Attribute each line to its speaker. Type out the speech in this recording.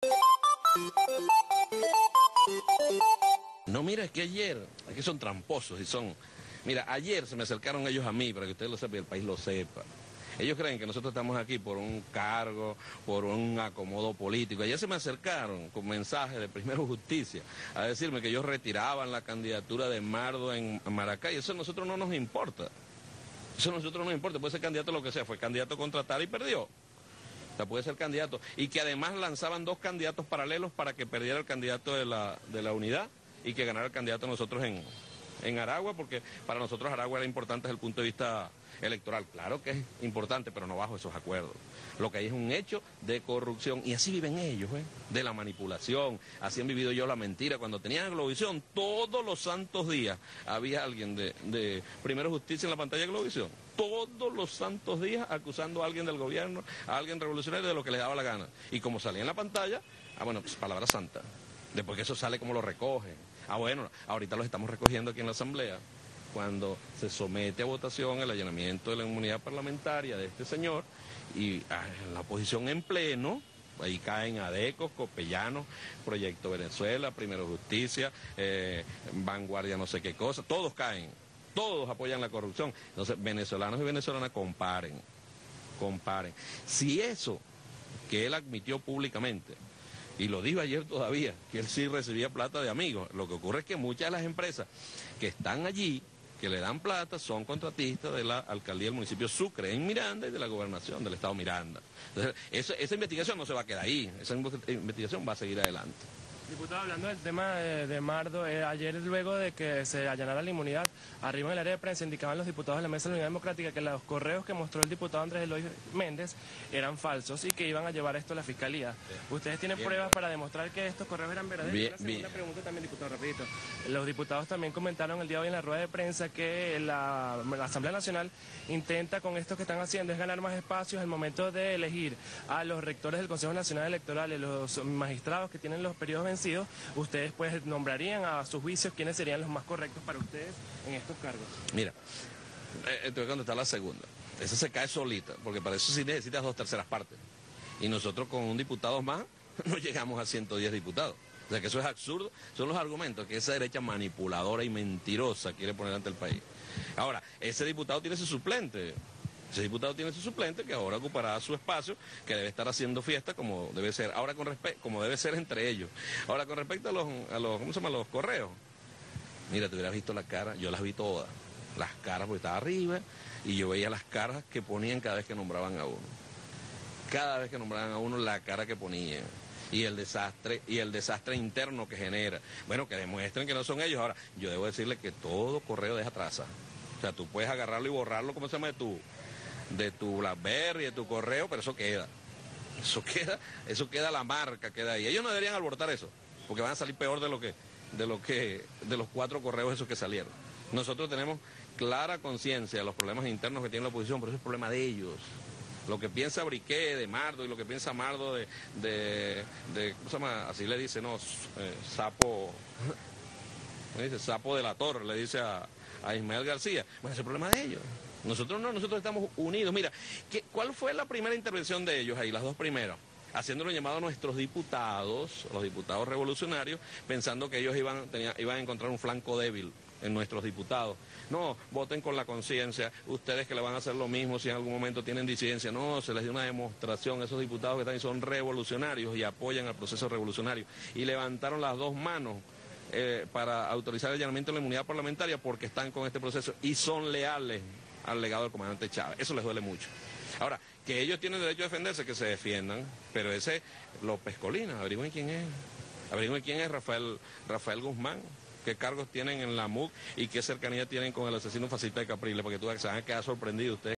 Speaker 1: No, mira, es que son tramposos y son... Mira, ayer se me acercaron ellos a mí, para que ustedes lo sepan y el país lo sepa. Ellos creen que nosotros estamos aquí por un cargo, por un acomodo político. Ayer se me acercaron con mensajes de Primero Justicia a decirme que ellos retiraban la candidatura de Mardo en Maracay. Eso a nosotros no nos importa. Eso a nosotros no nos importa. Puede ser candidato lo que sea. Fue candidato contra tal y perdió. O sea, puede ser candidato. Y que además lanzaban dos candidatos paralelos para que perdiera el candidato de la unidad y que ganara el candidato nosotros en Aragua, porque para nosotros Aragua era importante desde el punto de vista electoral. Claro que es importante, pero no bajo esos acuerdos. Lo que hay es un hecho de corrupción, y así viven ellos, de la manipulación. Así han vivido ellos la mentira. Cuando tenían Globovisión, todos los santos días había alguien de Primero Justicia en la pantalla de Globovisión. Todos los santos días acusando a alguien del gobierno, a alguien revolucionario de lo que les daba la gana. Y como salía en la pantalla, bueno, pues palabra santa. Después que eso sale, como lo recogen. Bueno, ahorita los estamos recogiendo aquí en la Asamblea, cuando se somete a votación el allanamiento de la inmunidad parlamentaria de este señor, y la oposición en pleno, ahí caen Adecos, Copellanos, Proyecto Venezuela, Primero Justicia, Vanguardia no sé qué cosa, todos caen, todos apoyan la corrupción. Entonces, venezolanos y venezolanas, comparen. Si eso que él admitió públicamente, y lo dijo ayer todavía, que él sí recibía plata de amigos. Lo que ocurre es que muchas de las empresas que están allí, que le dan plata, son contratistas de la alcaldía del municipio Sucre en Miranda y de la gobernación del estado Miranda. Entonces, esa investigación no se va a quedar ahí, esa investigación va a seguir adelante.
Speaker 2: Diputado, hablando del tema de Mardo, ayer luego de que se allanara la inmunidad, arriba en el área de prensa indicaban los diputados de la Mesa de la Unidad Democrática que los correos que mostró el diputado Andrés Eloy Méndez eran falsos y que iban a llevar esto a la Fiscalía. ¿Ustedes tienen pruebas para demostrar que estos correos eran verdaderos? Una segunda pregunta también, diputado, rapidito. Los diputados también comentaron el día de hoy en la rueda de prensa que la Asamblea Nacional intenta con esto que están haciendo es ganar más espacios al momento de elegir a los rectores del Consejo Nacional Electoral y los magistrados que tienen los periodos vencidos. Ustedes pues nombrarían a sus juicios quiénes serían los más correctos para ustedes en estos cargos.
Speaker 1: Mira, te voy a contestar la segunda. Esa se cae solita, porque para eso sí necesitas 2/3 partes. Y nosotros con un diputado más no llegamos a 110 diputados. O sea que eso es absurdo. Son los argumentos que esa derecha manipuladora y mentirosa quiere poner ante el país. Ahora, ese diputado tiene su suplente. Ese diputado tiene su suplente que ahora ocupará su espacio, que debe estar haciendo fiesta como debe ser. Ahora como debe ser entre ellos. Ahora con respecto a los ¿cómo se llama? Los correos. Mira, te hubieras visto la cara, yo las vi todas. Las caras, porque estaba arriba, y yo veía las caras que ponían cada vez que nombraban a uno. Cada vez que nombraban a uno, la cara que ponían. Y el desastre interno que genera. Bueno, que demuestren que no son ellos. Ahora, yo debo decirle que todo correo deja traza. O sea, tú puedes agarrarlo y borrarlo, ¿cómo se llama? De tu BlackBerry, de tu correo, pero eso queda. Eso queda la marca, queda ahí. Ellos no deberían alborotar eso, porque van a salir peor de los 4 correos esos que salieron. Nosotros tenemos clara conciencia de los problemas internos que tiene la oposición, pero eso es problema de ellos. Lo que piensa Briquet de Mardo y lo que piensa Mardo de ¿cómo se llama? Así le dice, no, sapo, ¿cómo dice? Sapo de la Torre, le dice a Ismael García. Bueno, ese es el problema de ellos. Nosotros no, nosotros estamos unidos. Mira, ¿cuál fue la primera intervención de ellos ahí, las dos primeras? Haciéndolo llamado a nuestros diputados, los diputados revolucionarios, pensando que ellos iban a encontrar un flanco débil en nuestros diputados. No, voten con la conciencia, ustedes que le van a hacer lo mismo si en algún momento tienen disidencia. No, se les dio una demostración, esos diputados que están ahí son revolucionarios y apoyan al proceso revolucionario. Y levantaron las dos manos para autorizar el allanamiento de la inmunidad parlamentaria porque están con este proceso y son leales al legado del comandante Chávez. Eso les duele mucho. Ahora, que ellos tienen derecho a defenderse, que se defiendan, pero ese López Colinas, averigüen quién es. Averigüen quién es Rafael Guzmán, qué cargos tienen en la MUC y qué cercanía tienen con el asesino fascista de Capriles, porque tú se van a quedar sorprendidos ustedes.